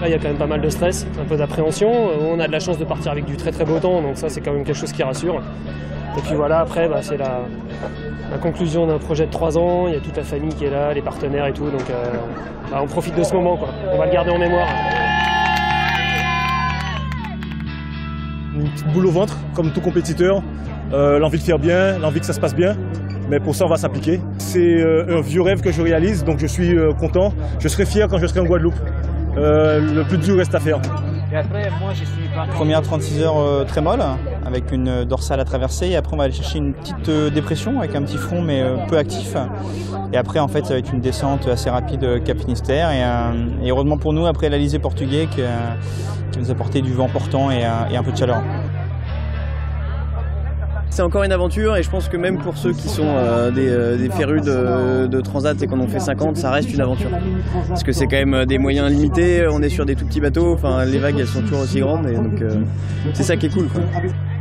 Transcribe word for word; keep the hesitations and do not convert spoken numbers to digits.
Là, il y a quand même pas mal de stress, un peu d'appréhension. On a de la chance de partir avec du très très beau temps, donc ça c'est quand même quelque chose qui rassure. Et puis voilà, après bah, c'est la, la conclusion d'un projet de trois ans, il y a toute la famille qui est là, les partenaires et tout, donc euh, bah, on profite de ce moment, quoi. On va le garder en mémoire. Une petite boule au ventre, comme tout compétiteur, euh, l'envie de faire bien, l'envie que ça se passe bien, mais pour ça on va s'appliquer. C'est euh, un vieux rêve que je réalise, donc je suis euh, content. Je serai fier quand je serai en Guadeloupe. Euh, le plus dur reste à faire. Et après, moi, je suis pas... Première trente-six heures euh, très molle, avec une dorsale à traverser, et après on va aller chercher une petite euh, dépression avec un petit front mais euh, peu actif. Et après en fait ça va être une descente assez rapide euh, Cap Finistère, et, euh, et heureusement pour nous après l'Alizé portugais qui, euh, qui nous a apporté du vent portant et, euh, et un peu de chaleur. C'est encore une aventure, et je pense que même pour ceux qui sont euh, des, euh, des férus de, de transat et qu'on en fait cinquante, ça reste une aventure. Parce que c'est quand même des moyens limités, on est sur des tout petits bateaux, enfin les vagues elles sont toujours aussi grandes, et donc euh, c'est ça qui est cool, quoi.